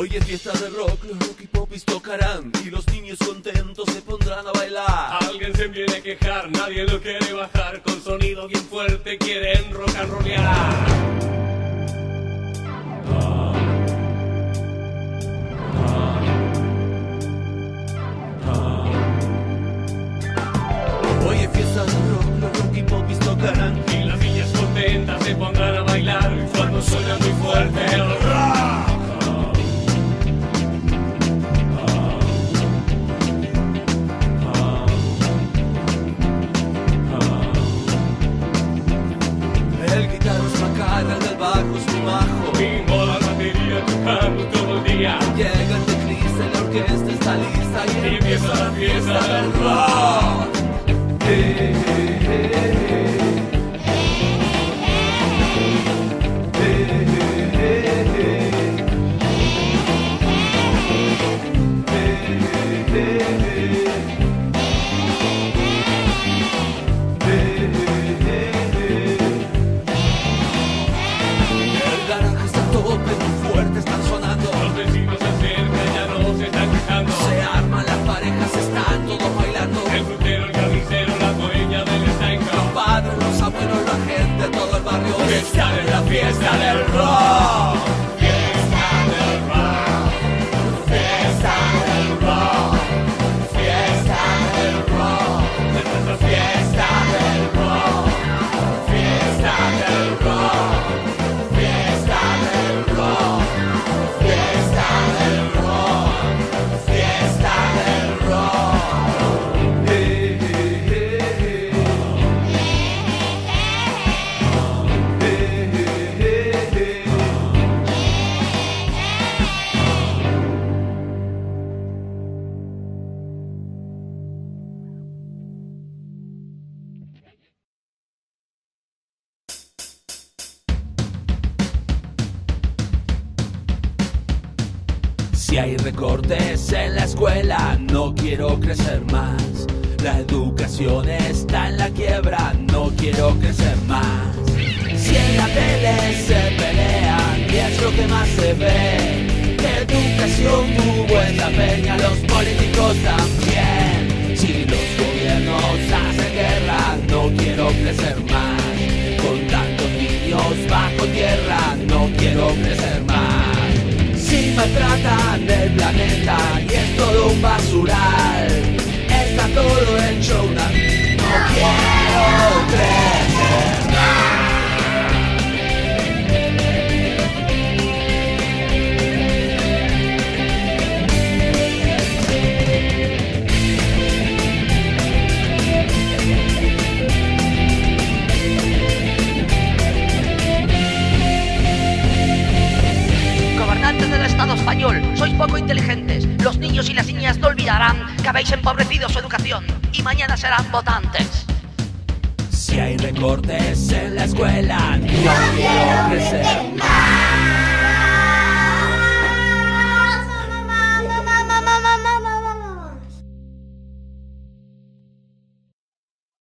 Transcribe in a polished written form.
Hoy es fiesta de rock, los rock y popis tocarán y los niños contentos se pondrán a bailar. Alguien se viene a quejar, nadie lo quiere bajar, con sonido bien fuerte quieren rock and rollear. Hoy es fiesta de rock, los rock y popis tocarán Y las niñas contentas se pondrán a bailar cuando suena muy fuerte el rock. El guitarro es Macarra, el del bajo es mi majo. Bimbo la batería tocando todo el día. Llega el teclista y la orquesta está lista Y empieza la fiesta del rock. El garaje está a tope, muy fuerte, están sonando. Los vecinos se acercan, ya no se están quejando. Se arman las parejas, están todos bailando. El frutero, el carnicero, la dueña del estanco. Los padres, los abuelos, la gente, todo el barrio Están en la fiesta del rock. Fiesta del rock. Fiesta del rock. Fiesta del rock. Esta es la fiesta del rock. Fiesta del rock. Fiesta del rock. Fiesta del rock. Fiesta del Si hay recortes en la escuela, no quiero crecer más. La educación está en la quiebra, no quiero crecer más. Si en la tele se pelean, y es lo que más se ve. Educación tuvo esa peña, los políticos también. Si los gobiernos hacen guerra, no quiero crecer más. Con tantos niños bajo tierra, no quiero crecer más. Si maltratan el planeta y es todo un basural, está todo hecho una... No quiero crecer más. Gobernantes del Estado español, sois poco inteligentes. Los niños y las niñas no olvidarán que habéis empobrecido su educación y mañana serán votantes. Si hay recortes en la escuela, no quiero crecer